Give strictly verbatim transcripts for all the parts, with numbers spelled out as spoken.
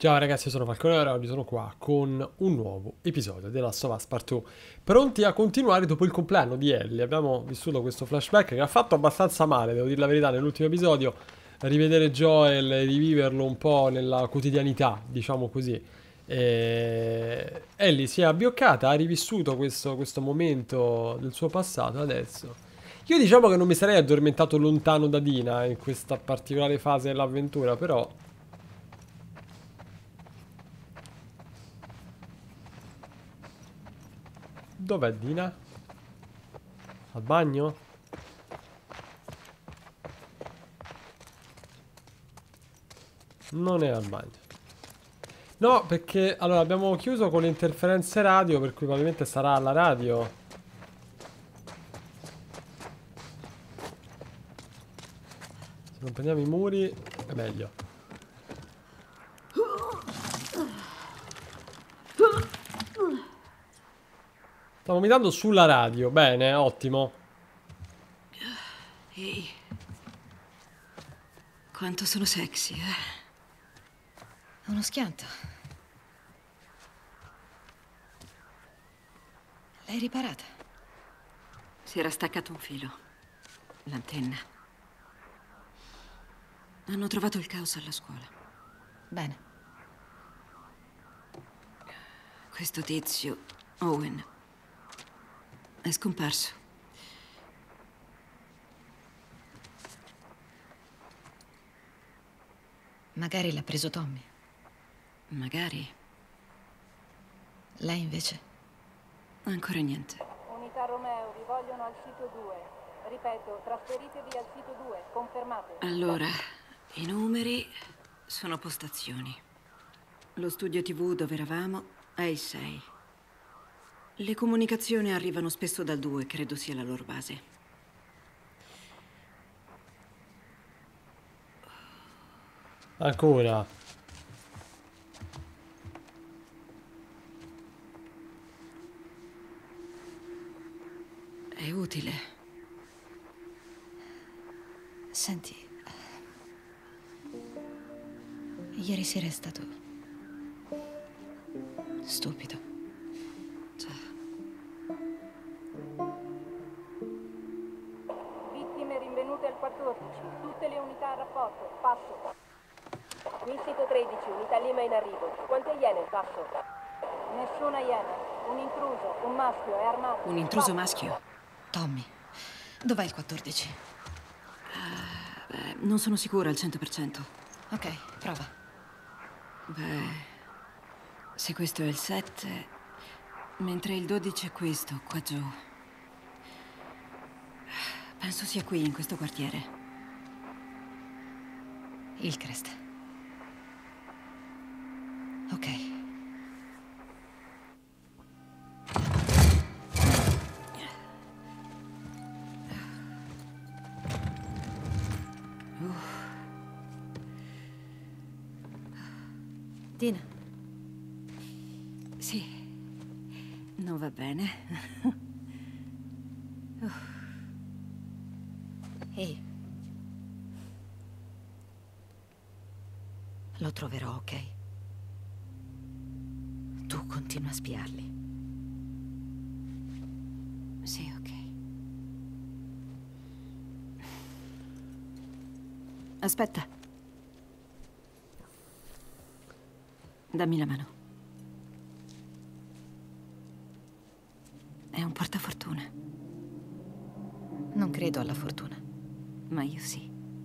Ciao ragazzi, io sono Falcone e oggi sono qua con un nuovo episodio della Last of Us Part due, pronti a continuare dopo il compleanno di Ellie. Abbiamo vissuto questo flashback che ha fatto abbastanza male, devo dire la verità, nell'ultimo episodio, rivedere Joel e riviverlo un po' nella quotidianità, diciamo così. E... Ellie si è abbioccata, ha rivissuto questo, questo momento del suo passato adesso. Io diciamo che non mi sarei addormentato lontano da Dina in questa particolare fase dell'avventura, però... Dov'è Dina? Al bagno? Non è al bagno. No, perché allora abbiamo chiuso con le interferenze radio, per cui probabilmente sarà alla radio. Se non prendiamo i muri è meglio. Sta vomitando sulla radio. Bene, ottimo. Ehi, quanto sono sexy, eh? Uno schianto. L'hai riparata? Si era staccato un filo. L'antenna. Hanno trovato il caos alla scuola. Bene. Questo tizio, Owen, è scomparso. Magari l'ha preso Tommy. Magari. Lei invece? Ancora niente. Unità Romeo, vi vogliono al sito due. Ripeto, trasferitevi al sito due, confermate. Allora, i numeri sono postazioni. Lo studio tivù dove eravamo è il sei. Le comunicazioni arrivano spesso dal due, credo sia la loro base. Ancora. È utile. Senti. Ieri sera è stato... stupido. Già. Vittime rinvenute al quattordici. Tutte le unità a rapporto. Passo. Qui sito tredici, unità Lima in arrivo. Quante iene? Passo. Nessuna iena. Un intruso, un maschio, è armato. Un intruso Passo. maschio? Tommy, dov'è il quattordici? Uh, beh, non sono sicura al cento per cento. Ok, prova. Beh, se questo è il sette, mentre il dodici è questo, qua giù. Penso sia qui, in questo quartiere. Hillcrest. Ok. Dina. Sì, non va bene. Ehi. Lo troverò, ok? Tu continua a spiarli. Sì, ok. Aspetta. Dammi la mano. È un portafortuna. Non credo alla fortuna. Ma io sì.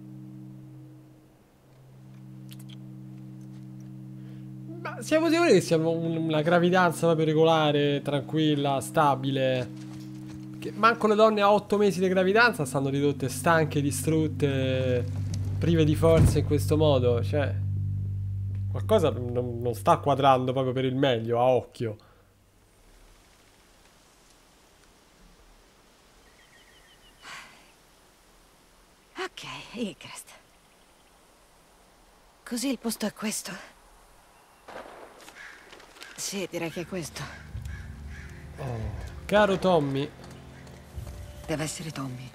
Ma siamo sicuri che sia un- una gravidanza proprio regolare, tranquilla, stabile? Che manco le donne a otto mesi di gravidanza stanno ridotte stanche, distrutte, prive di forze in questo modo. Cioè, qualcosa non, non sta quadrando proprio per il meglio, a occhio. Ok, Hillcrest. Così il posto è questo? Sì, direi che è questo. Oh, caro Tommy. Deve essere Tommy.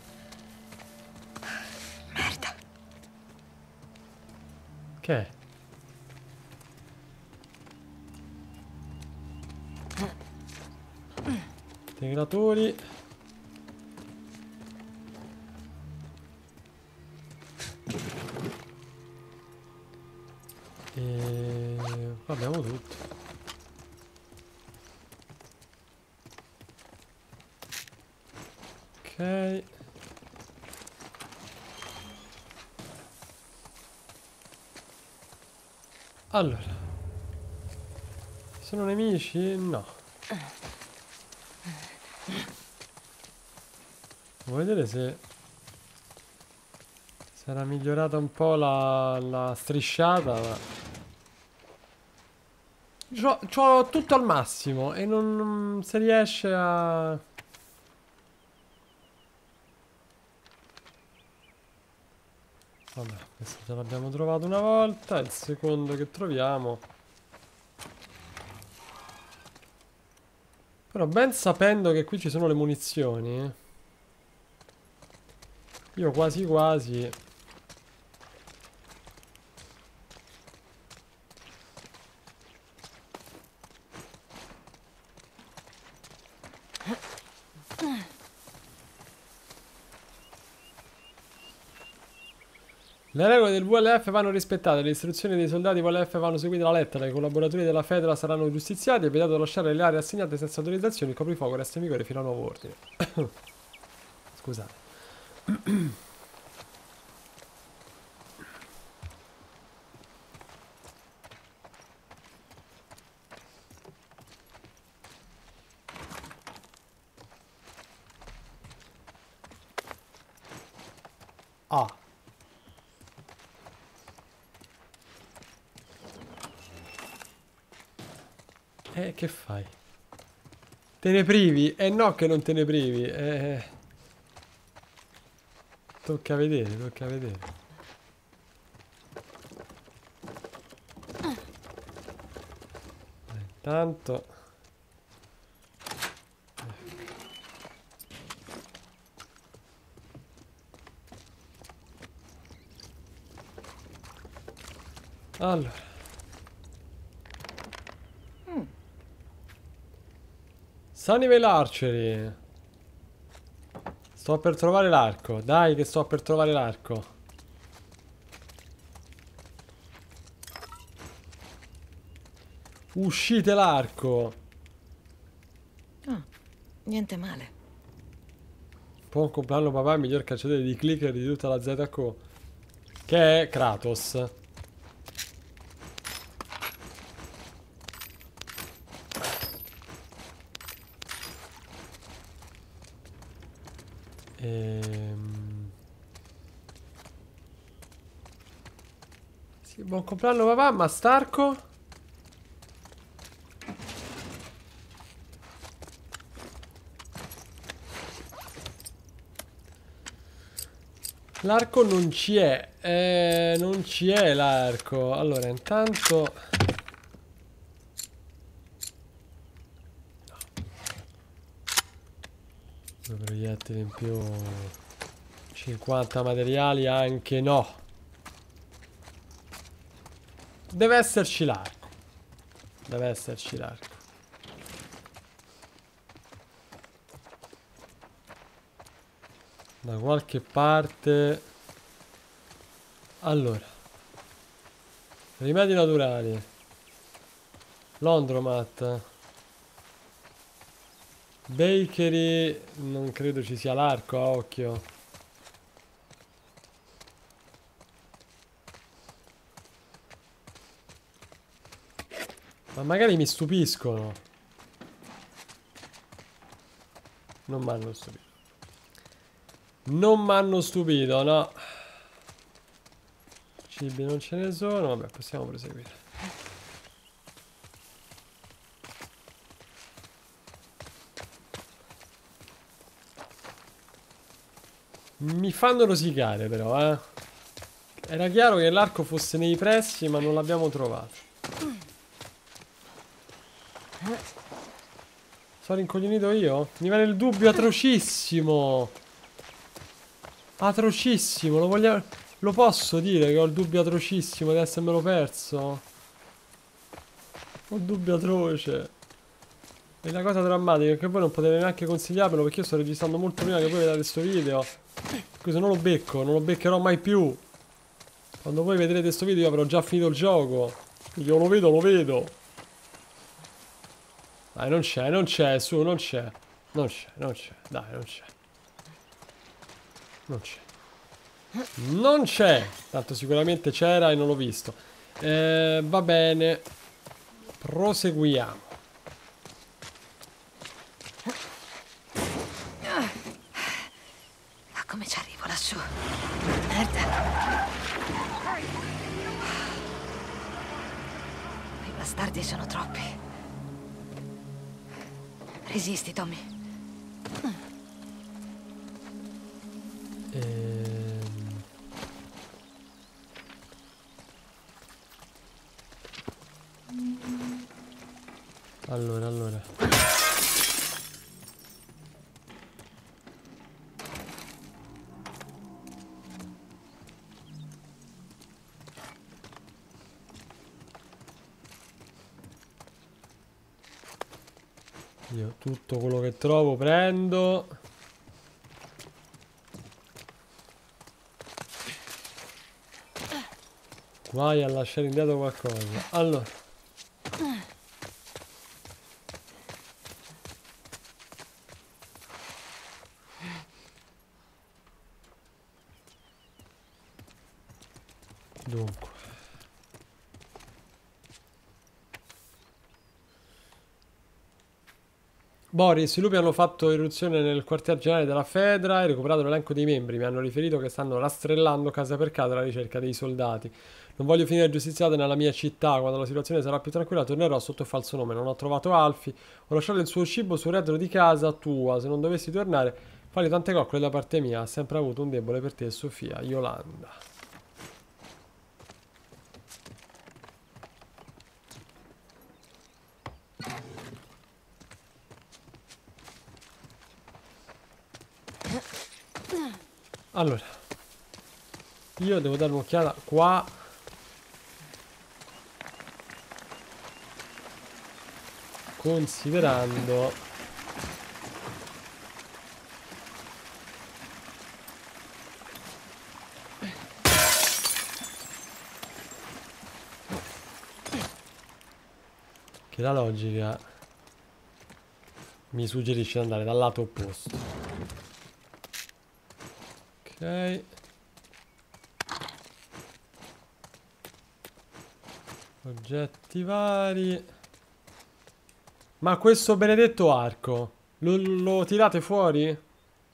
Merda. Che è? Integratori. E qua abbiamo tutto. Ok. Allora, sono nemici? No. Vuoi vedere se sarà migliorata un po' la, la strisciata? Ma... C'ho, c'ho tutto al massimo e non, non si riesce a... Vabbè, questo già l'abbiamo trovato una volta, il secondo che troviamo. Però ben sapendo che qui ci sono le munizioni, io quasi quasi... Le regole del V L F vanno rispettate, le istruzioni dei soldati V L F vanno seguite alla lettera, i collaboratori della Fedra saranno giustiziati, è vietato lasciare le aree assegnate senza autorizzazione, il coprifuoco resta in vigore fino a nuovo ordine. Scusate. Ah. Eh, che fai? Te ne privi? Eh no che non te ne privi. Eh... Tocca vedere, tocca vedere. Intanto... Allora... Sunnyvale Archery. Sto per trovare l'arco. Dai che sto per trovare l'arco. Uscite l'arco. Oh, niente male. Buon compleanno papà, il miglior cacciatore di clicker di tutta la Z K. Che è Kratos. Ehm... Sì, buon compleanno papà, ma st'arco? L'arco non ci è, eh, non ci è l'arco. Allora, intanto... Due proiettili in più. cinquanta materiali anche no. Deve esserci l'arco. Deve esserci l'arco. Da qualche parte. Allora. Rimedi naturali. Laundromat. Bakery. Non credo ci sia l'arco a occhio. Ma magari mi stupiscono. Non mi hanno stupito. Non mi hanno stupito, no. Cibi non ce ne sono. Vabbè, possiamo proseguire. Mi fanno rosicare però, eh. Era chiaro che l'arco fosse nei pressi, ma non l'abbiamo trovato. Sono rincoglionito io? Mi viene il dubbio atrocissimo. Atrocissimo, lo vogliamo... Lo posso dire che ho il dubbio atrocissimo di essermelo perso? Ho il dubbio atroce. E la cosa drammatica è che voi non potete neanche consigliarmelo, perché io sto registrando molto prima che voi vedete questo video. Così non lo becco, non lo beccherò mai più. Quando voi vedrete questo video io avrò già finito il gioco. Io lo vedo, lo vedo. Dai, non c'è, non c'è, su, non c'è. Non c'è, non c'è, dai, non c'è. Non c'è. Non c'è. Tanto sicuramente c'era e non l'ho visto. Eh, va bene. Proseguiamo. Ma come ci arrivo lassù? Merda. I bastardi sono troppi. Resisti, Tommy. Ehm... Allora, allora. Io tutto quello che trovo prendo. Vai a lasciare indietro qualcosa. Allora. Dunque. Boris, i lupi hanno fatto irruzione nel quartier generale della Fedra e recuperato l'elenco dei membri. Mi hanno riferito che stanno rastrellando casa per casa alla ricerca dei soldati. Non voglio finire giustiziato nella mia città. Quando la situazione sarà più tranquilla tornerò sotto falso nome. Non ho trovato Alfie. Ho lasciato il suo cibo sul retro di casa tua. Se non dovessi tornare, fagli tante coccole da parte mia. Ha sempre avuto un debole per te e Sofia. Yolanda. Allora, io devo dare un'occhiata qua. Considerando che la logica mi suggerisce di andare dal lato opposto. Ok. Oggetti vari. Ma questo benedetto arco lo, lo tirate fuori?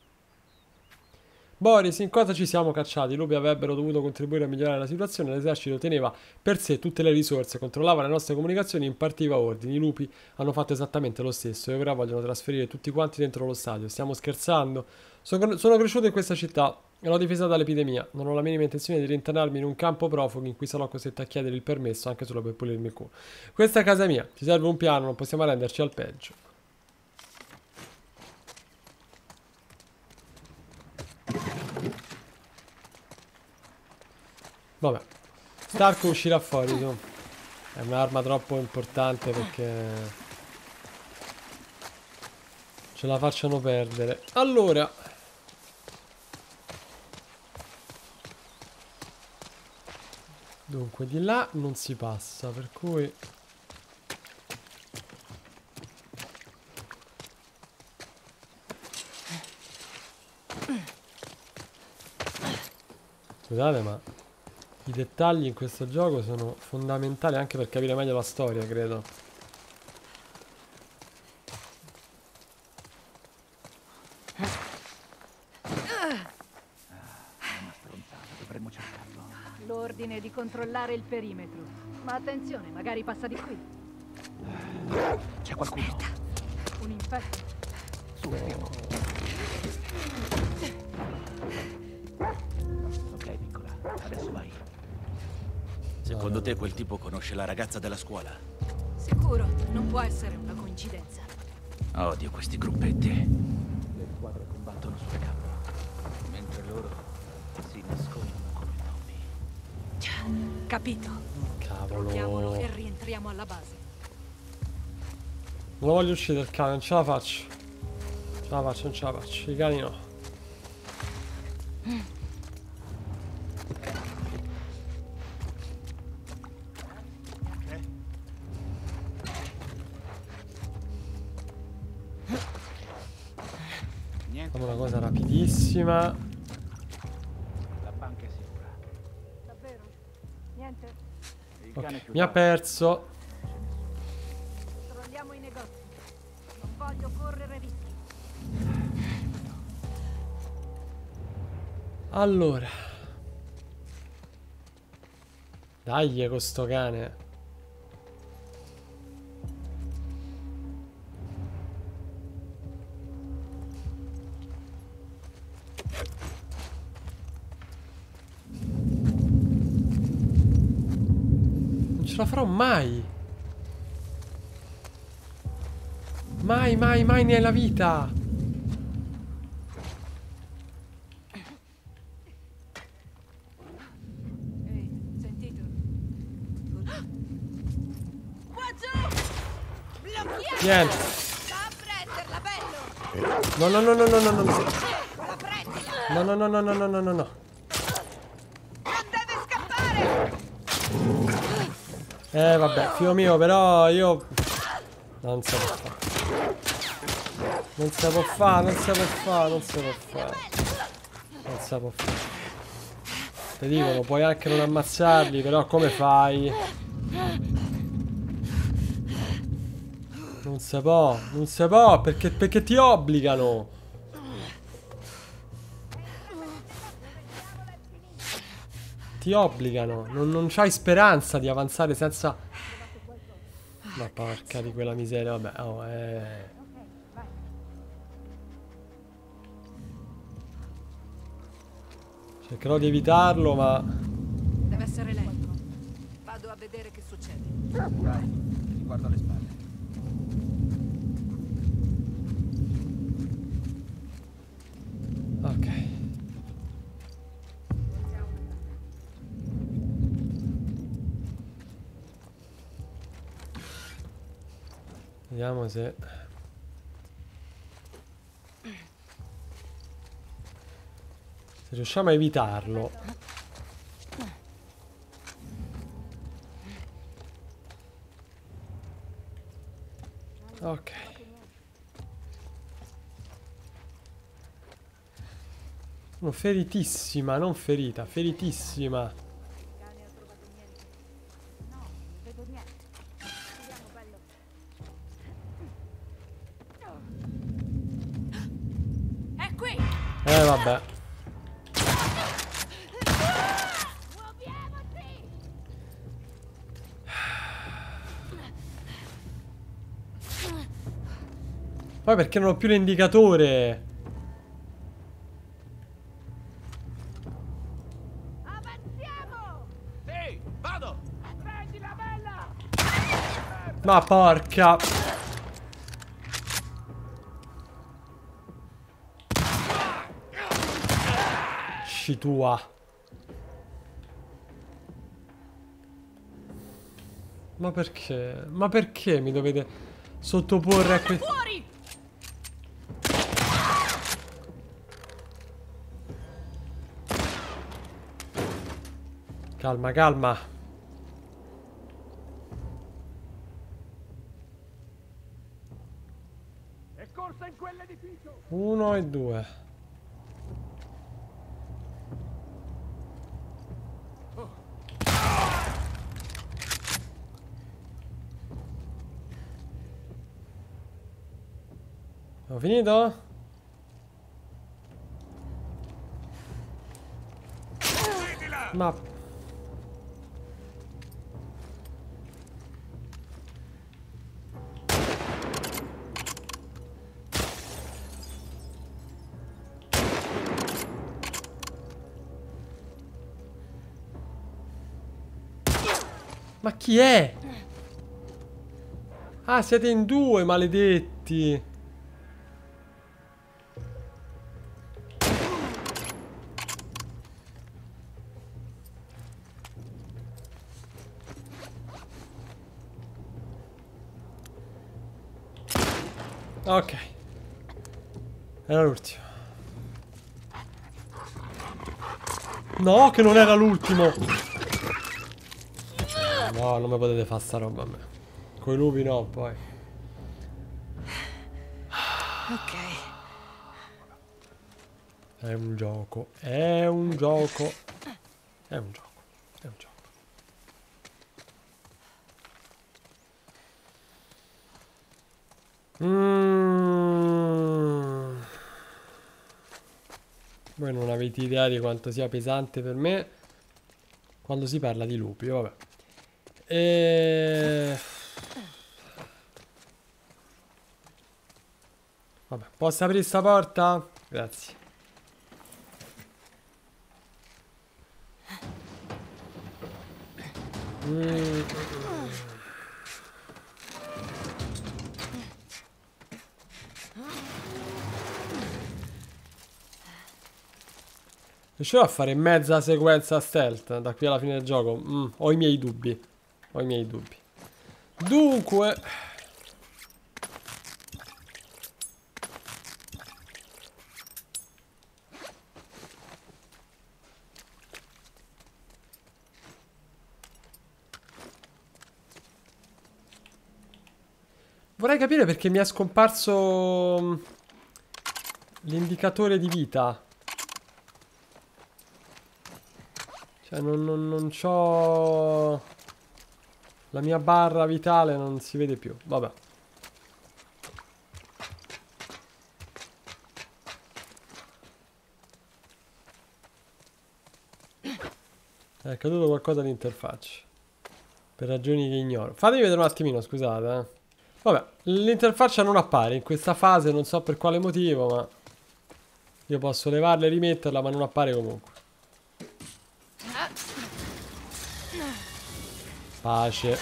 Boris, in cosa ci siamo cacciati? I lupi avrebbero dovuto contribuire a migliorare la situazione. L'esercito teneva per sé tutte le risorse, controllava le nostre comunicazioni e impartiva ordini. I lupi hanno fatto esattamente lo stesso e ora vogliono trasferire tutti quanti dentro lo stadio. Stiamo scherzando? Sono, sono cresciuto in questa città e l'ho difesa dall'epidemia. Non ho la minima intenzione di rintanarmi in un campo profughi in cui sarò costretto a chiedere il permesso anche solo per pulirmi il culo. Questa è casa mia, ci serve un piano, non possiamo renderci al peggio. Vabbè, Stark uscirà fuori, su. È un'arma troppo importante perché ce la facciano perdere. Allora, dunque di là non si passa, per cui scusate, ma i dettagli in questo gioco sono fondamentali anche per capire meglio la storia, credo. L'ordine di controllare il perimetro. Ma attenzione, magari passa di qui. C'è qualcuno. Aspetta. Un infetto. Su, fermo. Ok, piccola. Adesso vai. Secondo te quel tipo conosce la ragazza della scuola? Sicuro, non può essere una coincidenza. Odio questi gruppetti. Le squadre combattono sul campo, mentre loro si nascondono come Tommy. Capito. Cavolo. Troviamolo e rientriamo alla base. Non lo voglio uccidere il cane, non ce la faccio. Non ce la faccio, non ce la faccio. I cani no. Niente. Facciamo una cosa rapidissima. La banca è sicura. Davvero? Niente? Il cane è Ok, più mi ha tardi. perso. Controlliamo i negozi. Non voglio correre rischi. Allora. Dai con sto cane. Non ce la farò mai. Mai, mai, mai nella vita. Ehi, sentito? Niente. Va a prenderla, bello! No, no, no, no, no, no, no. La prendila! No, no, no, no, no, no, no, no, no. Non deve scappare! Eh, vabbè, figlio mio, però io... Non si può fare. Non si può fare, non si può fare, non si può fare. Non si può fare. Ti dicono, puoi anche non ammazzarli, però come fai? Non si può, non si può, perché, perché ti obbligano. Ti obbligano, non, non c'hai speranza di avanzare senza... Ma porca di quella miseria, vabbè, oh, eh... Cercherò di evitarlo, ma... Deve essere lento. Vado a vedere che succede. Dai, ti guardo alle spalle. Ok. Vediamo se... Se riusciamo a evitarlo. Ok. No, feritissima, non ferita, feritissima. Vedo niente. Vediamo, bello. È qui! Eh, vabbè. Poi perché non ho più l'indicatore? Avanziamo! Sì, vado! Prendi la bella! Ma porca. Sci tua. Ma perché? Ma perché mi dovete sottoporre a questo? Fuori! Calma, calma. È corsa in quell'edificio! Uno e due. Ho finito? Ma... Ma chi è? Ah, siete in due, maledetti. Ok. Era l'ultimo. No, che non era l'ultimo. No, non mi potete fare sta roba a me. Coi lupi no, poi. Ok. È un gioco. È un gioco. È un gioco. È un gioco. Mm. Voi non avete idea di quanto sia pesante per me quando si parla di lupi, vabbè. E... Vabbè, posso aprire sta porta? Grazie. Mm. Riuscirò a fare mezza sequenza stealth da qui alla fine del gioco? Mm, ho i miei dubbi. Ho i miei dubbi. Dunque... Vorrei capire perché mi è scomparso l'indicatore di vita. Cioè non, non, non c'ho... La mia barra vitale non si vede più. Vabbè. È caduto qualcosa all'interfaccia. Per ragioni che ignoro. Fatemi vedere un attimino, scusate. Eh. Vabbè, l'interfaccia non appare in questa fase, non so per quale motivo, ma... Io posso levarla e rimetterla, ma non appare comunque. Pace.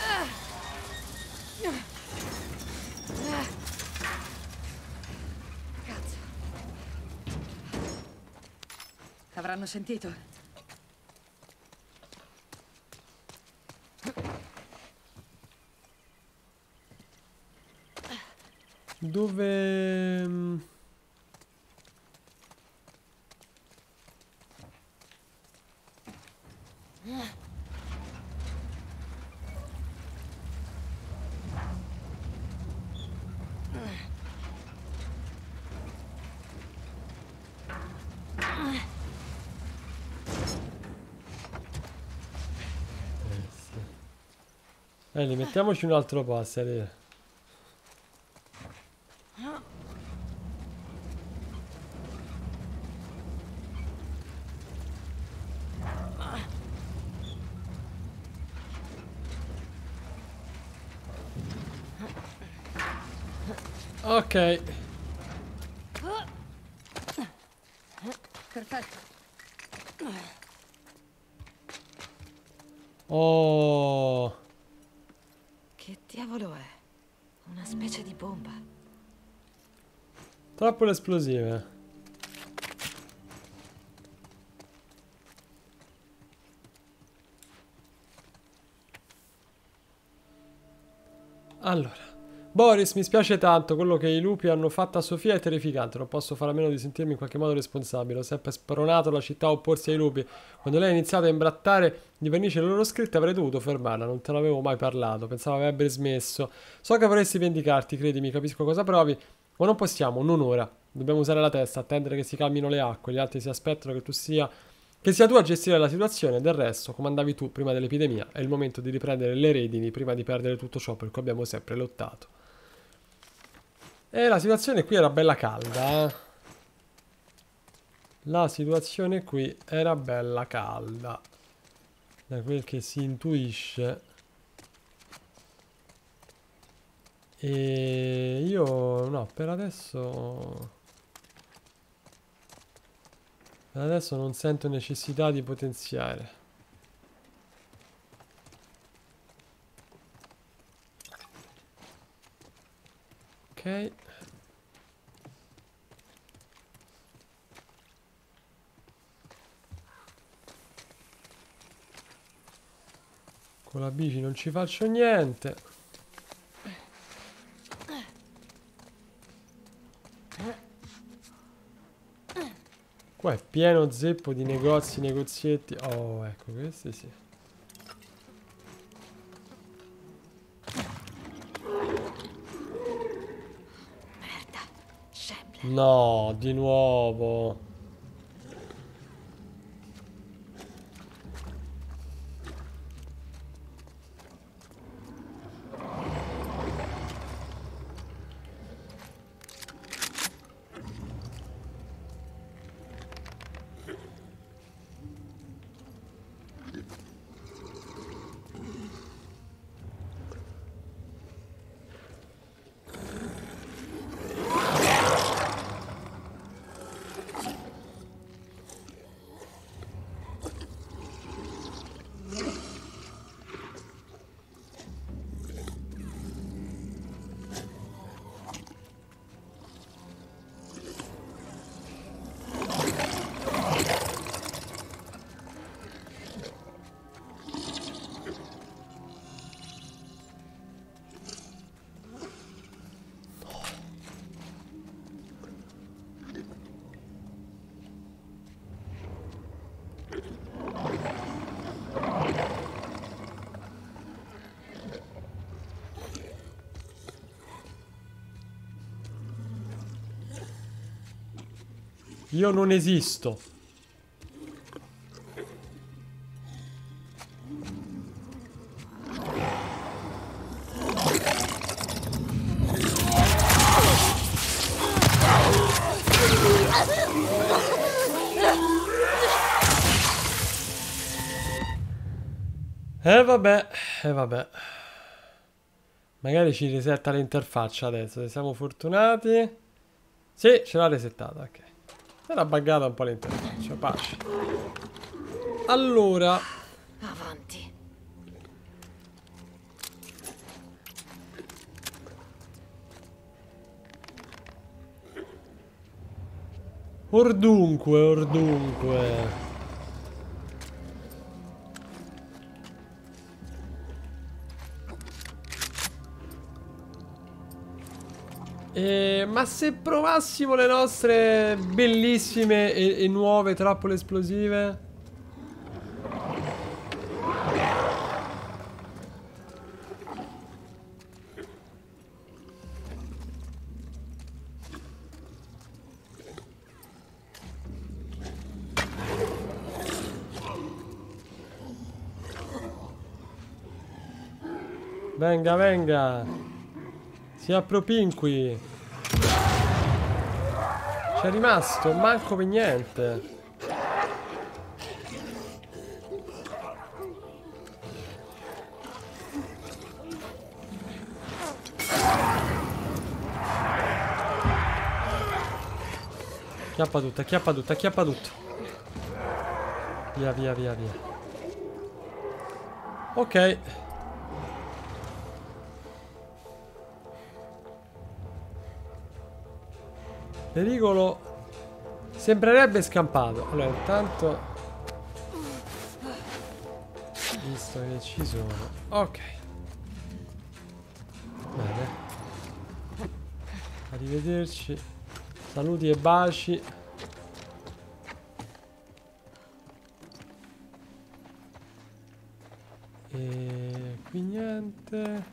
Cazzo. Avranno sentito? Dove... Eh, li mettiamoci un altro po' a sedere. Ok. Perfetto. Oh. Che diavolo è? Una specie di bomba. Troppo le esplosive. Allora. Boris, mi spiace tanto, quello che i lupi hanno fatto a Sofia è terrificante, non posso fare a meno di sentirmi in qualche modo responsabile, ho sempre spronato la città a opporsi ai lupi, quando lei ha iniziato a imbrattare di vernice le loro scritte avrei dovuto fermarla, non te l'avevo mai parlato, pensavo avrebbe smesso, so che vorresti vendicarti, credimi, capisco cosa provi, ma non possiamo, non ora, dobbiamo usare la testa, attendere che si calmino le acque, gli altri si aspettano che tu sia... Che sia tu a gestire la situazione, del resto, come andavi tu prima dell'epidemia, è il momento di riprendere le redini prima di perdere tutto ciò per cui abbiamo sempre lottato. E la situazione qui era bella calda, eh? La situazione qui era bella calda. Da quel che si intuisce. E io... no, per adesso... Per adesso non sento necessità di potenziare. Ok. Con la bici non ci faccio niente. Qua è pieno zeppo di negozi, negozietti. Oh, ecco, questi sì. Merda. Shambler. No, di nuovo. Io non esisto. E eh vabbè, e eh vabbè. Magari ci resetta l'interfaccia adesso, se siamo fortunati. Sì, ce l'ha resettata, ok. Era buggata un po' l'interfaccia, pace. Allora, Avanti. ordunque, ordunque. Eh, ma se provassimo le nostre bellissime e, e nuove trappole esplosive? Venga, venga. Si appropinqui. C'è rimasto, manco per niente. Chiappa tutta, chiappa tutta, chiappa tutto. Via, via, via, via. Ok. Pericolo sembrerebbe scampato. Allora, intanto, visto che ci sono, ok, bene, arrivederci, saluti e baci. E qui niente.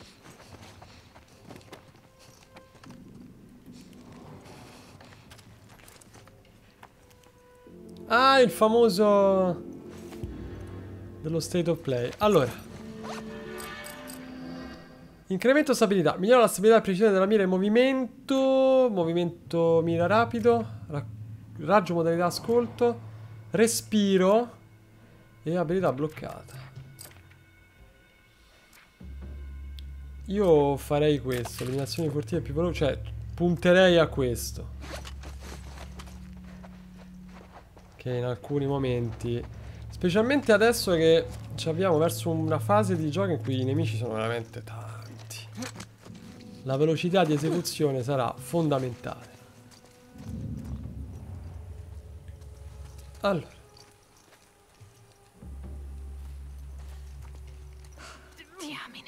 Ah, il famoso dello state of play. Allora, incremento stabilità. Migliora la stabilità e precisione della mira in movimento. Movimento mira rapido. Ra raggio modalità ascolto. Respiro. E abilità bloccata. Io farei questo. Eliminazione furtive più veloce. Cioè, punterei a questo. Che in alcuni momenti, specialmente adesso che ci avviamo verso una fase di gioco in cui i nemici sono veramente tanti, la velocità di esecuzione sarà fondamentale. Allora, Diamine.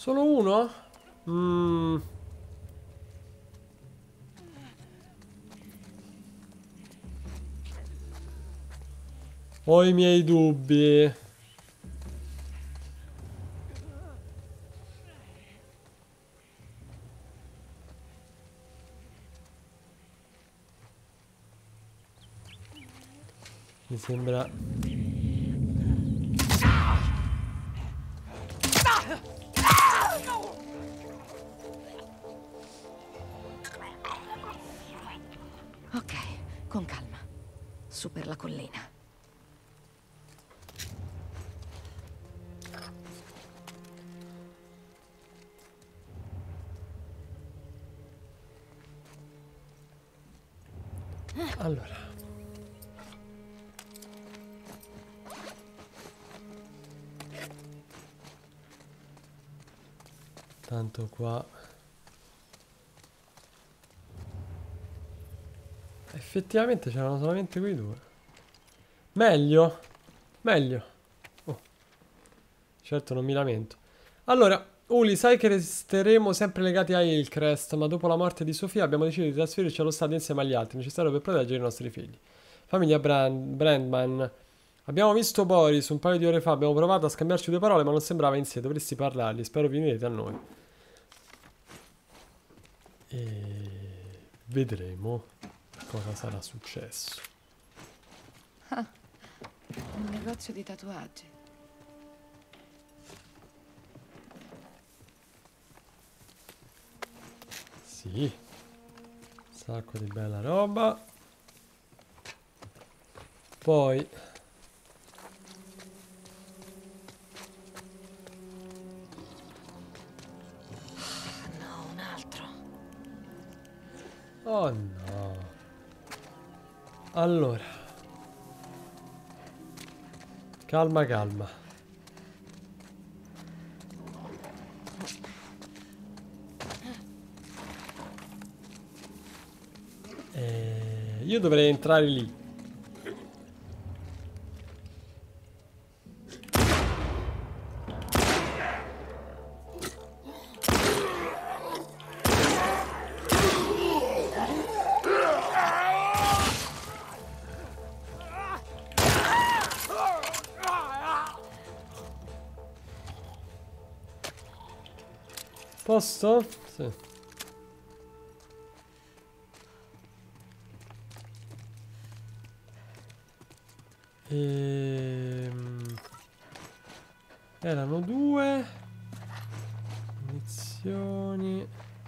Solo uno? Mm. Ho i miei dubbi. Mi sembra... Ok, con calma. Su per la collina. Allora. Tanto qua. Effettivamente c'erano solamente quei due. Meglio. Meglio. Oh. Certo non mi lamento. Allora, Uli, sai che resteremo sempre legati a Hillcrest, ma dopo la morte di Sofia abbiamo deciso di trasferirci allo stadio insieme agli altri, necessario per proteggere i nostri figli. Famiglia Brand Brandman. Abbiamo visto Boris un paio di ore fa, abbiamo provato a scambiarci due parole, ma non sembrava in sé, dovresti parlargli, spero venirete a noi. E vedremo cosa sarà successo. Ah, un negozio di tatuaggi. Sì, sacco di bella roba. Poi No, un altro. oh no. Allora, calma calma. Eh, io dovrei entrare lì. Posto? Sì. Ehm... Erano due. Munizioni.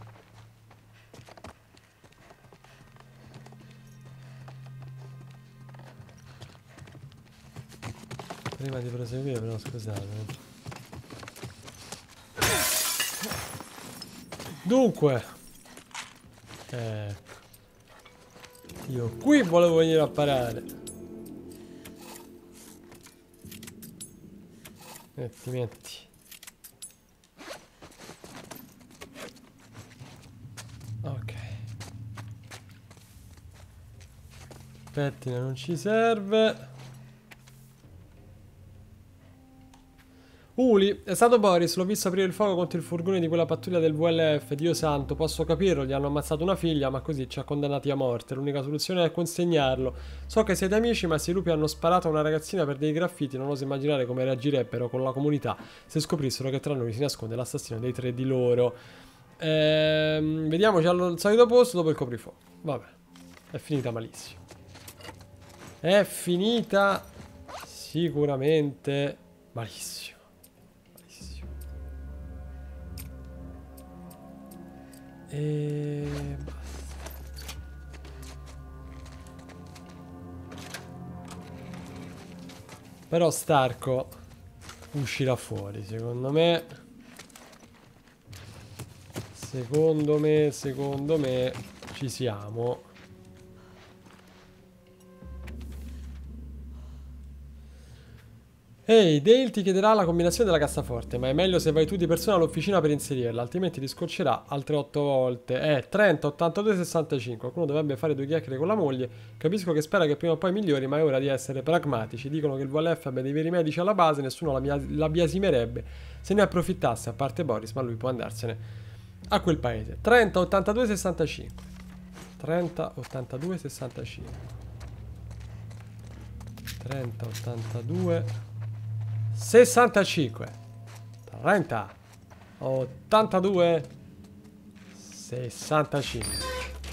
Prima di proseguire però scusate. Dunque, ecco, io qui volevo venire a parare. Metti, metti. Ok. Pettine non ci serve. Uli, è stato Boris, l'ho visto aprire il fuoco contro il furgone di quella pattuglia del V L F, Dio santo, posso capirlo, gli hanno ammazzato una figlia, ma così ci ha condannati a morte, l'unica soluzione è consegnarlo. So che siete amici, ma se i lupi hanno sparato a una ragazzina per dei graffiti, non oso immaginare come reagirebbero con la comunità se scoprissero che tra noi si nasconde l'assassino dei tre di loro. Ehm, vediamoci al solito posto dopo il coprifuoco. Vabbè, è finita malissimo. È finita sicuramente malissimo. E basta. Però Starco uscirà fuori, secondo me. Secondo me, secondo me ci siamo. Ehi, Dale ti chiederà la combinazione della cassaforte, ma è meglio se vai tu di persona all'officina per inserirla, altrimenti ti scoccerà altre otto volte. Eh, trenta, ottantadue, sessantacinque. Qualcuno dovrebbe fare due chiacchiere con la moglie. Capisco che spera che prima o poi migliori, ma è ora di essere pragmatici. Dicono che il V L F abbia dei veri medici alla base, nessuno la, la biasimerebbe. se ne approfittasse, a parte Boris, ma lui può andarsene a quel paese. trenta ottantadue sessantacinque. trenta ottantadue sessantacinque. trenta ottantadue sessantacinque. trenta ottantadue sessantacinque.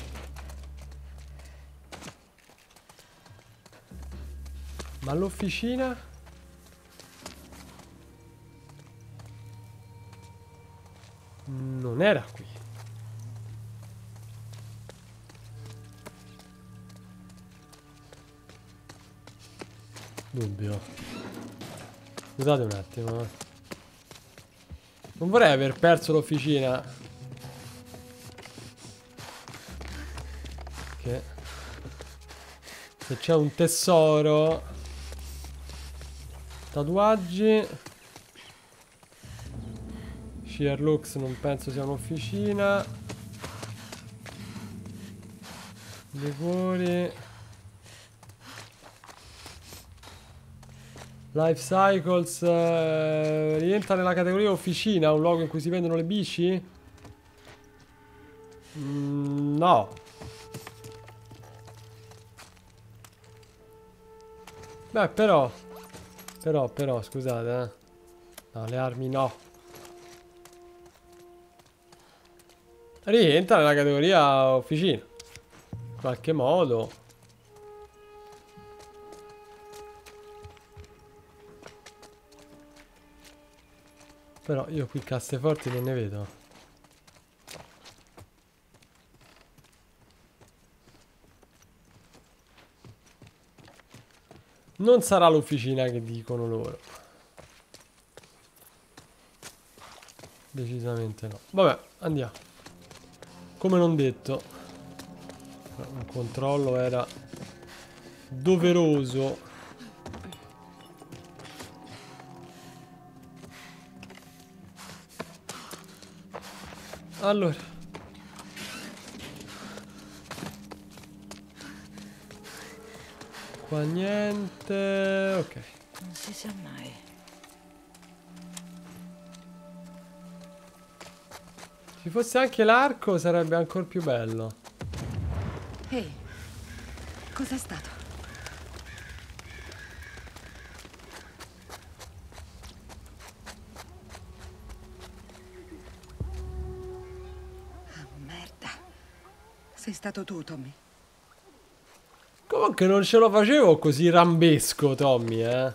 Ma l'officina? Non era qui. Dubbio. Scusate un attimo. Non vorrei aver perso l'officina. Che se c'è un tesoro. Tatuaggi. Shearlux non penso sia un'officina. Liquori. Life Cycles eh, rientra nella categoria officina, un luogo in cui si vendono le bici? Mm, no. Beh, però Però, però, scusate, eh. No, le armi no. Rientra nella categoria officina. In qualche modo. Però io qui casseforti non ne vedo. Non sarà l'officina che dicono loro. Decisamente no. Vabbè, andiamo. Come non detto, un controllo era doveroso. Allora. Qua niente. Ok. Non si sa mai. Ci fosse anche l'arco sarebbe ancora più bello. Ehi, cos'è stato? Ah, merda. Sei stato tu, Tommy. Comunque non ce lo facevo così rambesco, Tommy, eh.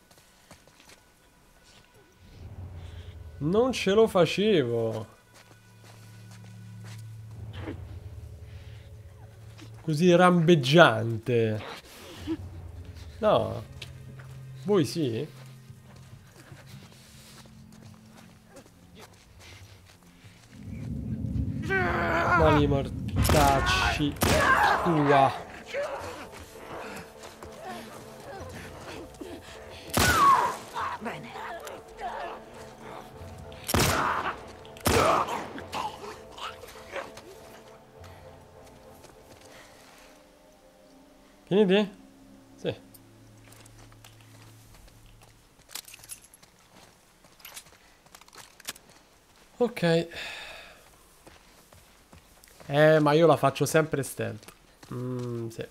Non ce lo facevo. Così rambeggiante. No. Voi sì? Mali mortacci. Ua. Bene. Finiti? Sì. Ok. Eh, ma io la faccio sempre stealth. Mm, sì.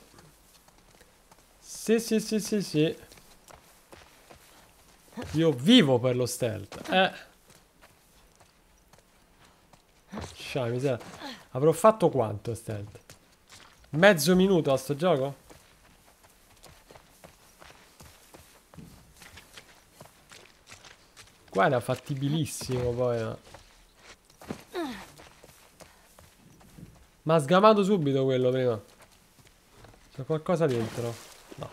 Sì, sì, sì, sì, sì. Io vivo per lo stealth. Eh. Scià, miseria. Avrò fatto quanto stealth? Mezzo minuto a sto gioco? Qua era fattibilissimo poi. No? Ma ha sgamato subito quello prima. C'è qualcosa dentro? No.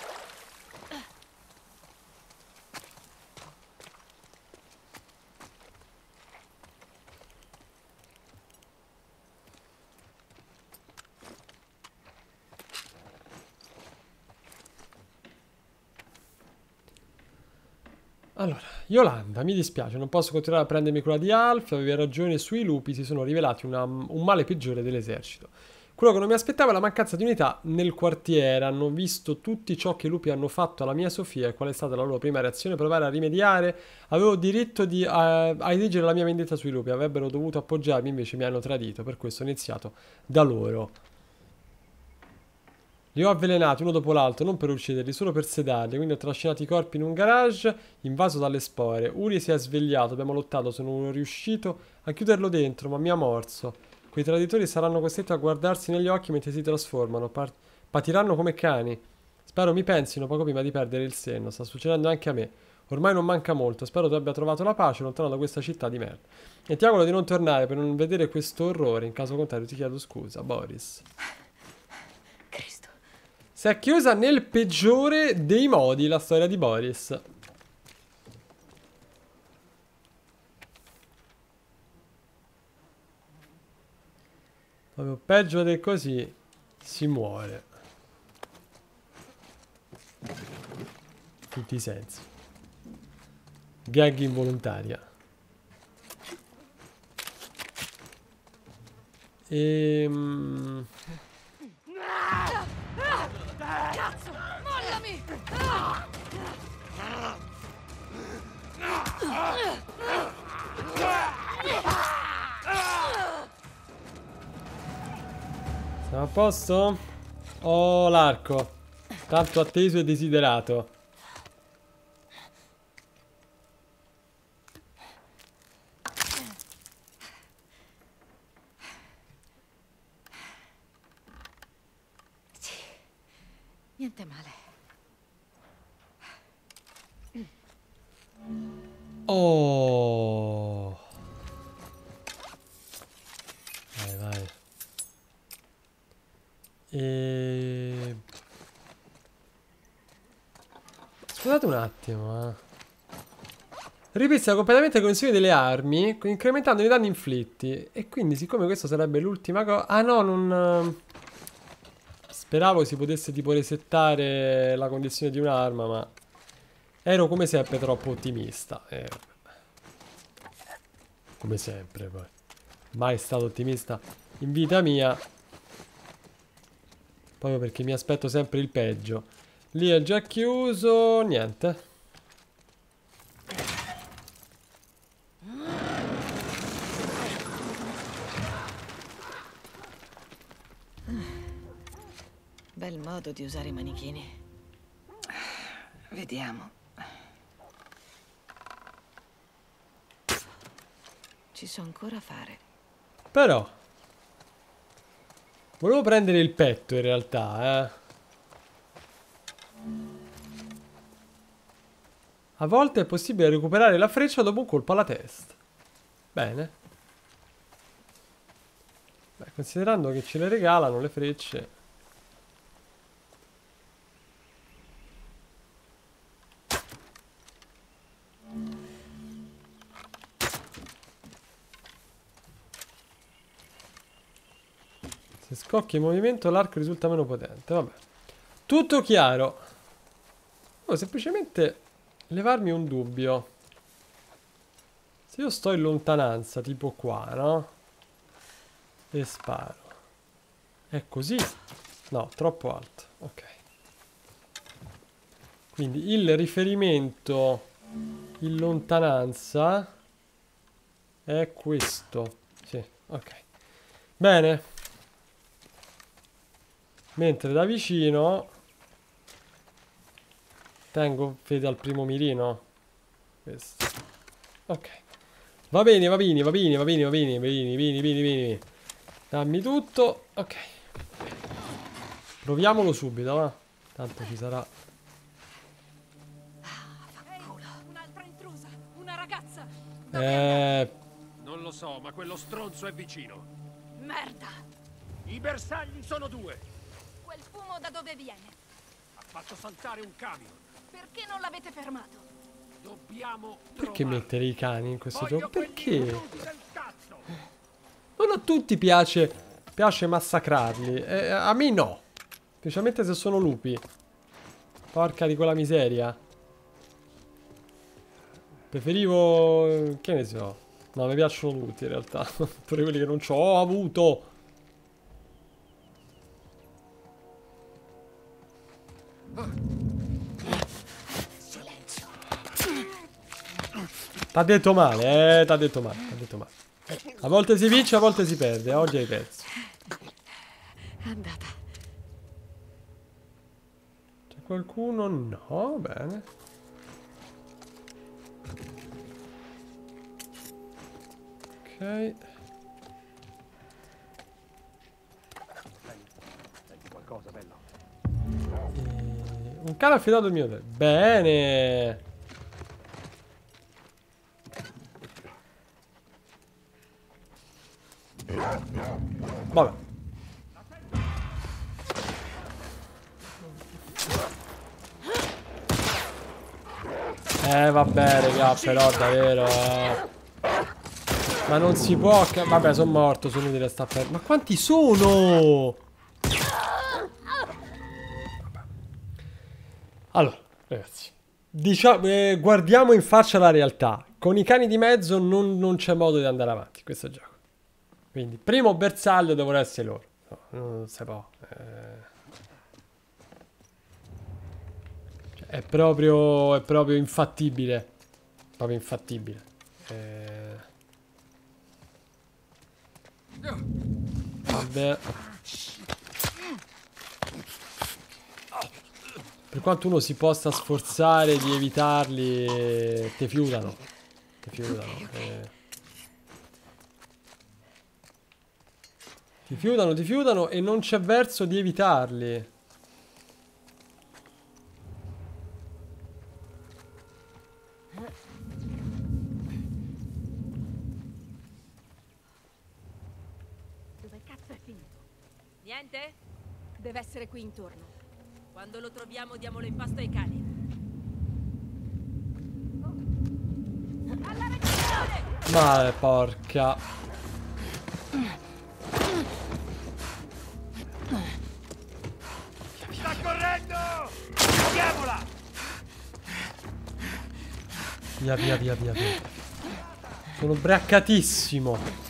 Allora, Yolanda, mi dispiace, non posso continuare a prendermi quella di Alf, avevi ragione, sui lupi si sono rivelati una, un male peggiore dell'esercito. Quello che non mi aspettavo è la mancanza di unità nel quartiere. Hanno visto tutti ciò che i lupi hanno fatto alla mia Sofia e qual è stata la loro prima reazione? Provare a rimediare. Avevo diritto di, a, a esigere la mia vendetta sui lupi. Avrebbero dovuto appoggiarmi, invece mi hanno tradito. Per questo ho iniziato da loro. Li ho avvelenati uno dopo l'altro, non per ucciderli, solo per sedarli. Quindi ho trascinato i corpi in un garage, invaso dalle spore. Uri si è svegliato, abbiamo lottato, sono riuscito a chiuderlo dentro, ma mi ha morso. Quei traditori saranno costretti a guardarsi negli occhi mentre si trasformano. Par- patiranno come cani. Spero mi pensino poco prima di perdere il senno. Sta succedendo anche a me. Ormai non manca molto. Spero tu abbia trovato la pace lontano da questa città di merda. E ti auguro di non tornare per non vedere questo orrore. In caso contrario ti chiedo scusa, Boris. Cristo. Si è chiusa nel peggiore dei modi la storia di Boris. Proprio peggio del così si muore. In tutti i sensi. Gag involontaria. Ehm... Cazzo, mollami! Siamo a posto? Oh, l'arco. Tanto atteso e desiderato. Sì, niente male. Oh. Vai, vai. E... Scusate un attimo, eh. Ripristina completamente il consiglio delle armi, incrementando i danni inflitti. E quindi, siccome questo sarebbe l'ultima cosa... Ah no, non... Speravo si potesse tipo resettare la condizione di un'arma, ma... Ero come sempre troppo ottimista. Eh, come sempre, poi. Mai stato ottimista in vita mia. Proprio perché mi aspetto sempre il peggio. Lì è già chiuso. Niente. Bel modo di usare i manichini. Vediamo. Ci so ancora fare. Però volevo prendere il petto in realtà, eh. A volte è possibile recuperare la freccia dopo un colpo alla testa. Bene. Beh, considerando che ce le regalano le frecce. Se scocchi in movimento l'arco risulta meno potente. Vabbè. Tutto chiaro. Oh, semplicemente levarmi un dubbio. Se io sto in lontananza, tipo qua, no? E sparo. È così? No, troppo alto. Ok. Quindi il riferimento in lontananza è questo. Sì, ok. Bene. Mentre da vicino tengo fede al primo mirino. Questo. Ok. Va bene, va bene, va bene, va bene, va bene, vieni, vieni, vieni, vieni. Dammi tutto. Ok. Proviamolo subito, va. Tanto ci sarà. Fanculo. Un'altra intrusa, una ragazza. Eh, Non lo so, ma quello stronzo è vicino. Merda. I bersagli sono due. Quel fumo da dove viene? Ha fatto saltare un camion. Perché non l'avete fermato? Dobbiamo perché trovarlo. mettere i cani in questo Voglio gioco? quelli Perché? nudi del cazzo. Non a tutti piace piace massacrarli. Eh, a me no. Specialmente se sono lupi. Porca di quella miseria. Preferivo... che ne so. No, mi piacciono tutti in realtà. Pure quelli che non ci ho avuto. T'ha detto male, eh, t'ha detto male, t'ha detto male. A volte si vince, a volte si perde. Oggi hai perso. È andata. C'è qualcuno? No, bene. Ok. Qualcosa, bello. E... Un cane affidato al mio. Bene. Vabbè. Eh vabbè raga, però davvero eh. Ma non si può. Vabbè, sono morto, sono inutile sta per. Ma quanti sono? Allora, ragazzi, diciamo, eh, guardiamo in faccia la realtà. Con i cani di mezzo non, non c'è modo di andare avanti questo gioco. Quindi, primo bersaglio devono essere loro. No, non si può. Eh... Cioè, è proprio, è proprio infattibile. Proprio infattibile. Eh... Vabbè. Per quanto uno si possa sforzare di evitarli, ti fiutano. Ti fiutano. Eh. Ti fiutano, ti fiutano e non c'è verso di evitarli. Dove cazzo è finito? Niente? Deve essere qui intorno. Quando lo troviamo diamolo in pasto ai cani. Alla recinzione! Ma porca. Sta correndo! Andiamola! Via, via, via, via, via. Sono ubriacatissimo.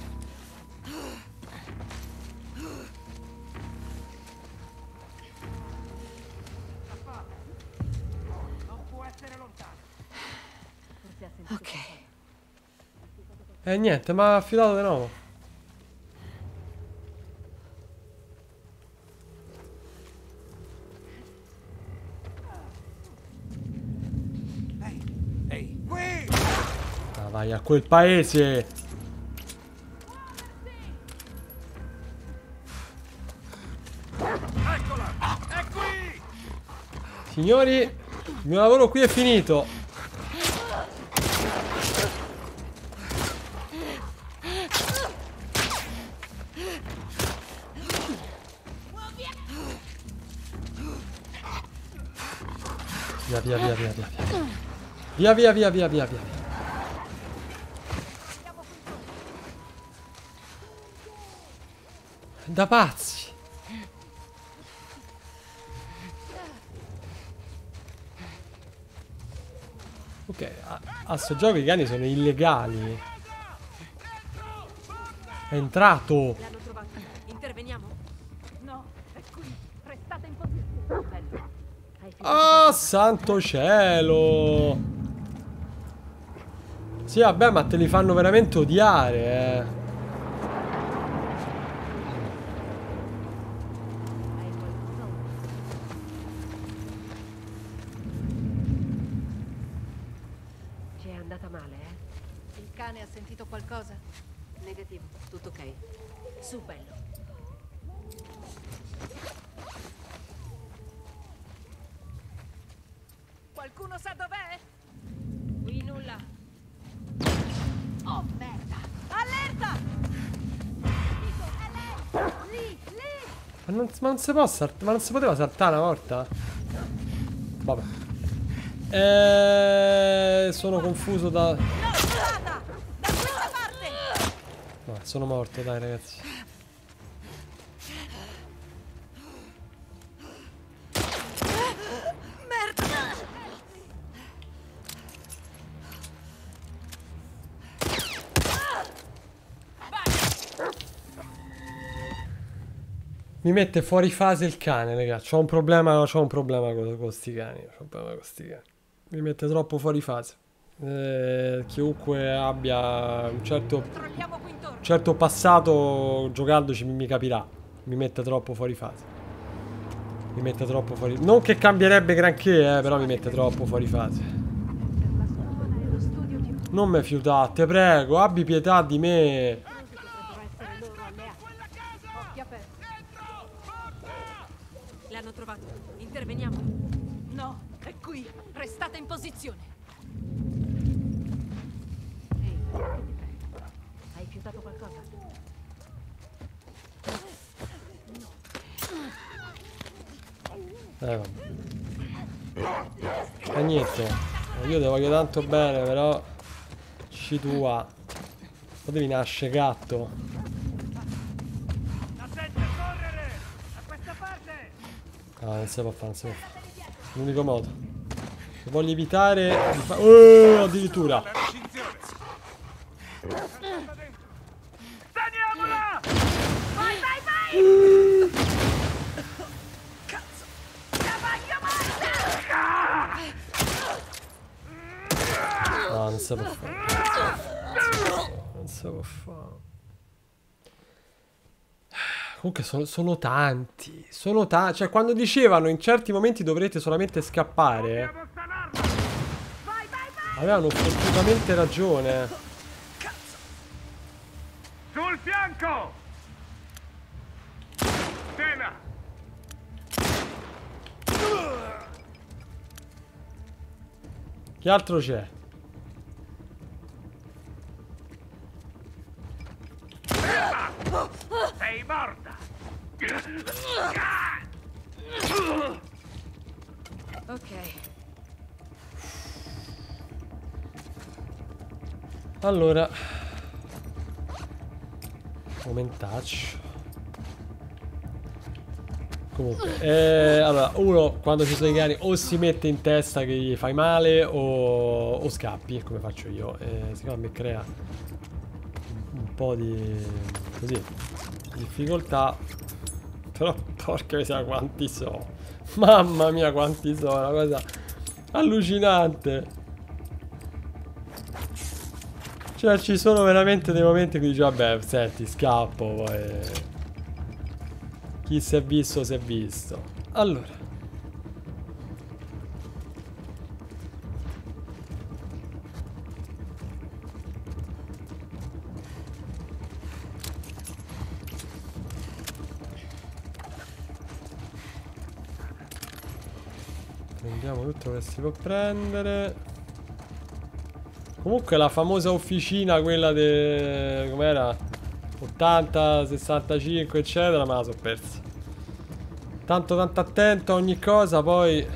Ok. E niente, ma ha affidato di nuovo. Ehi, qui! Ah, vai a quel paese. Eccola! È qui! Signori, il mio lavoro qui è finito. Via, via, via, via, via, via. Via, via, via, via, via, via. Da pazzi. Ok, a, a sto gioco i cani sono illegali. È entrato. L'hanno trovato. Interveniamo? No, è qui. Restate in posizione. Bello. Hai finito Ah, qualcosa? santo cielo. Sì, vabbè, ma te li fanno veramente odiare, eh. Hai qualcosa? Ci è andata male, eh? Il cane ha sentito qualcosa? Negativo. Tutto ok. Su, bello. Qualcuno sa dov'è? Qui nulla. Oh, merda! Allerta! Dico, allerta! Lì, lì! Ma non, ma non si può salt- ma non si poteva saltare una volta? Vabbè. Eh, sono confuso da... No, trovata! Da questa parte! No, sono morto, dai ragazzi. Merda! Mi mette fuori fase il cane, raga. C'ho un problema, c'ho un problema con, con sti cani. C'ho un problema con sti cani. Mi mette troppo fuori fase. Eh, chiunque abbia un certo, Controlliamo qui intorno. un certo passato giocandoci mi, mi capirà. Mi mette troppo fuori fase. Mi mette troppo fuori. Non che cambierebbe granché, eh, però mi mette troppo fuori fase. Non mi fiutate, prego, abbi pietà di me. L'hanno trovato. Interveniamo. No, è qui. Restate in posizione. Ehi, che ti prego. Hai fiutato qualcosa? Eh vabbè. E niente. Io ti voglio tanto bene, però ci tua. Potevi nascere gatto. La sento correre! A questa parte! Ah, non si può fare, non si può fare. L'unico modo. Se voglio evitare di fa- oh, addirittura. Teniamola! Vai, vai, vai! Cazzo! Cavaglia morta! No, non si può fare. Non si può fare. Comunque sono, sono tanti. Sono tanti. Cioè, quando dicevano in certi momenti dovrete solamente scappare, Dobbiamo sanarla! Vai, vai, vai! avevano effettivamente ragione. Sul fianco! Tena! Che altro c'è? Sei morta! Ok. Allora, momentaccio. Comunque, eh, allora, uno quando ci sono i cani o si mette in testa che gli fai male o, o scappi, come faccio io. E secondo me crea un, un po' di così difficoltà. Però porca miseria quanti so. Mamma mia quanti so, è una cosa allucinante. Cioè ci sono veramente dei momenti in cui dici vabbè senti scappo poi chi si è visto si è visto. Allora prendiamo tutto che si può prendere. Comunque la famosa officina, quella de... com'era? ottanta, sessantacinque eccetera, me la so persa. Tanto tanto attento a ogni cosa, poi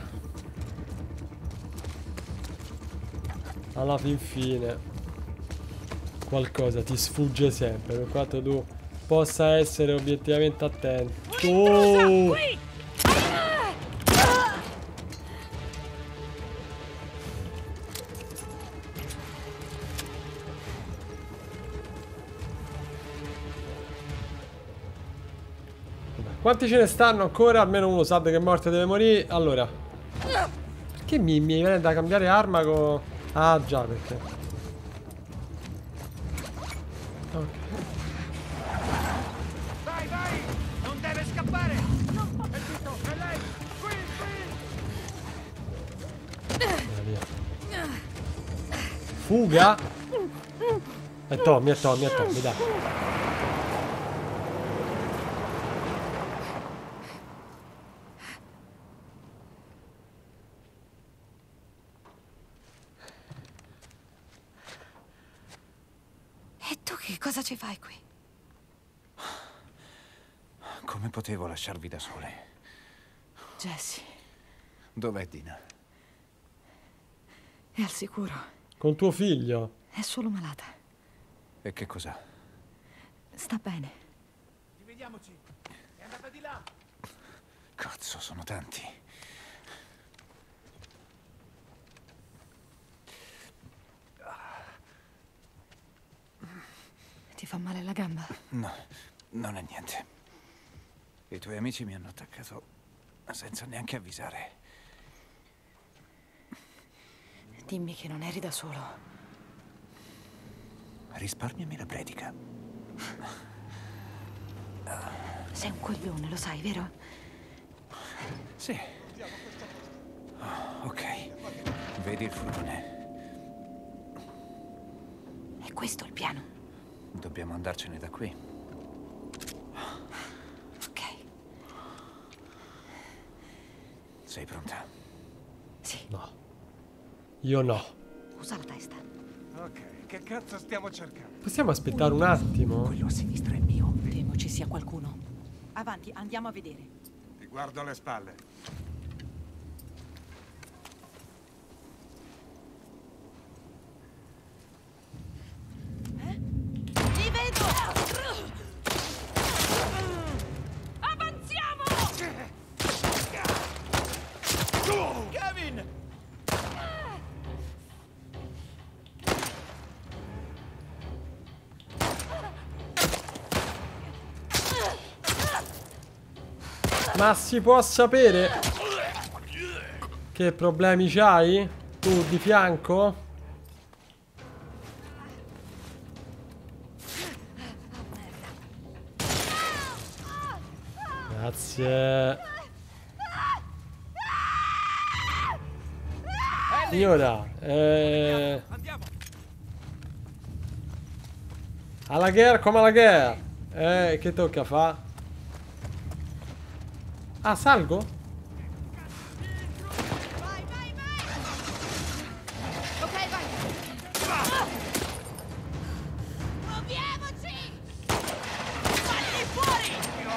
alla fin fine qualcosa ti sfugge sempre, per quanto tu possa essere obiettivamente attento. Oh! Quanti ce ne stanno ancora? Almeno uno sa che è morto e deve morire. Allora, perché mi, mi viene da cambiare arma con... Ah già, perché ok. Vai, vai! Non deve scappare! Non può! È tutto! È lei! Qui, qui! Via, via. Fuga? È Tommy, è Tommy, è Tommy, dai. E tu che cosa ci fai qui? Come potevo lasciarvi da sole? Jesse, Dov'è Dina? è al sicuro. Con tuo figlio. È solo malata. E che cos'ha? Sta bene. Dividiamoci! È andata di là! Cazzo, sono tanti. Ti fa male la gamba? No, non è niente. I tuoi amici mi hanno attaccato senza neanche avvisare. Dimmi che non eri da solo. Risparmiami la predica. Sei un coglione, lo sai, vero? Sì. Oh, ok. Vedi il furgone? È questo il piano. Dobbiamo andarcene da qui. Ok. Sei pronta? Sì. No. Io no. Usa la testa. Ok, che cazzo stiamo cercando? Possiamo aspettare un attimo? Quello a sinistra è mio. Temo ci sia qualcuno. Avanti, andiamo a vedere. Ti guardo alle spalle. Li vedo! Avanziamo! Kevin! Ma si può sapere che problemi c'hai? Tu di fianco? Grazie. Signora, eh... Andiamo! alla guerra come alla guerra. Eh, che tocca fa? Ah, salgo? Vai, vai, vai! Ok, vai! Muoviamoci! Falli fuori!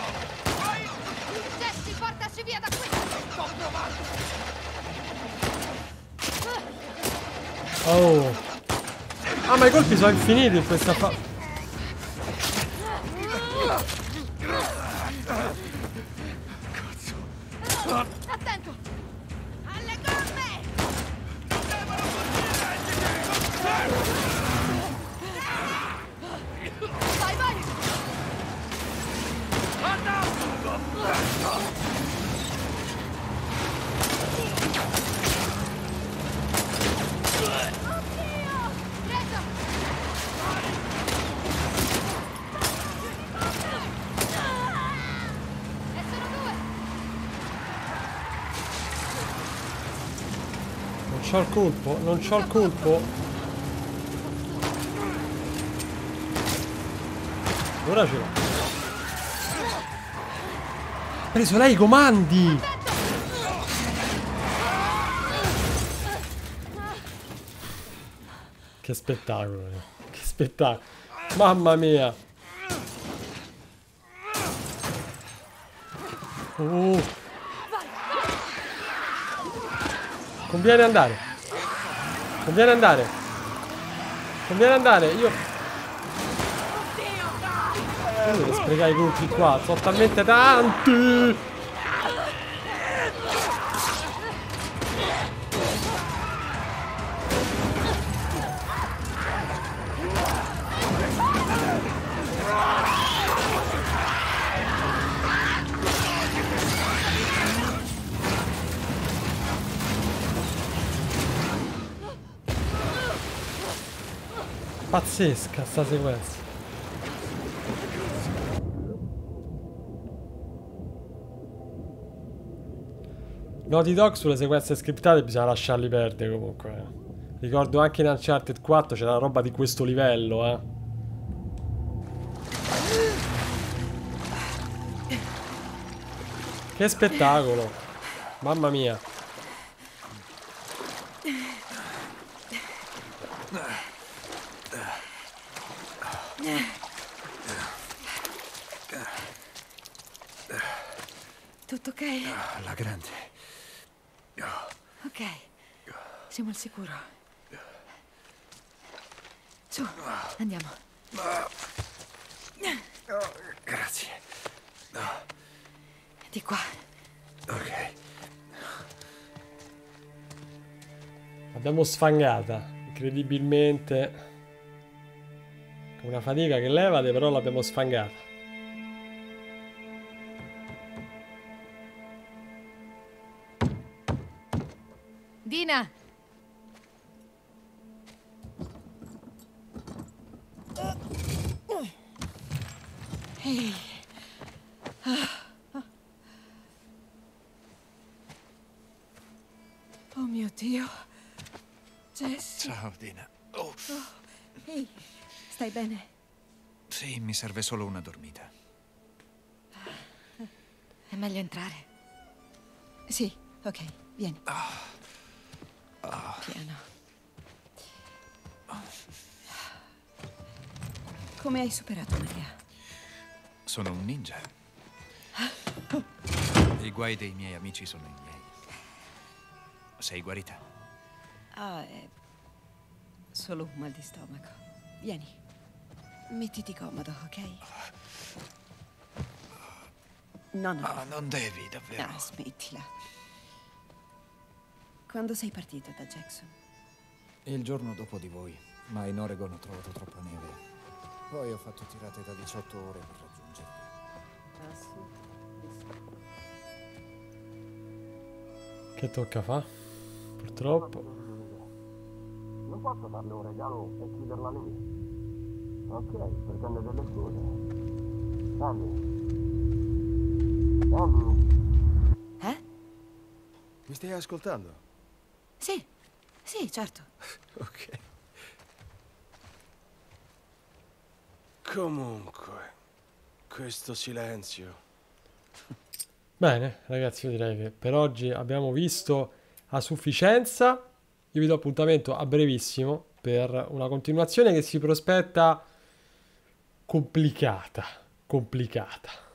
Jesse, portaci via da qui! Sto provando! Oh. Ah, ma i colpi sono infiniti in questa fa... Attento! Alle gomme! Vai, vai! Oddio! Presa! E sono due! Non c'ho il colpo, non c'ho il colpo. Ora ce l'ho. Ha preso lei i comandi! Che spettacolo, eh. Che spettacolo. Mamma mia. Oh. Conviene andare. Conviene andare. Conviene andare. Io... Non devo sprecare i colpi qua. Sono talmente tanti. Pazzesca sta sequenza. Naughty Dog sulle sequenze scriptate bisogna lasciarli perdere comunque. eh. Ricordo anche in Uncharted quattro c'era roba di questo livello, eh. Che spettacolo. Mamma mia. Tutto ok? La grande. Ok. Siamo al sicuro. Su, andiamo. Grazie. Di qua. Ok. L'abbiamo sfangata. Incredibilmente. Con una fatica che levate, però l'abbiamo sfangata. Dina! Ehi. Oh mio Dio. Jesse. Ciao, Dina. Oh. Oh. Ehi, stai bene? Sì, mi serve solo una dormita. È meglio entrare. Sì, ok, vieni. Oh. Oh. Piano. Come hai superato Maria? Sono un ninja. I guai dei miei amici sono i miei. Sei guarita? Ah, è solo un mal di stomaco. Vieni, mettiti comodo, ok? No, no. Ah, non devi, davvero. Ah, smettila. Quando sei partita da Jackson? Il giorno dopo di voi, ma in Oregon ho trovato troppa neve. Poi ho fatto tirate da diciotto ore per raggiungervi. Ah, sì. Che tocca fa? Purtroppo. Non posso farle un regalo e chiuderla lì. Ok, pretende delle scuse. Andy. Andy. Eh? Mi stai ascoltando? Sì, sì, certo. Ok. Comunque, questo silenzio. Bene, ragazzi, io direi che per oggi abbiamo visto a sufficienza. Io vi do appuntamento a brevissimo per una continuazione che si prospetta complicata, complicata.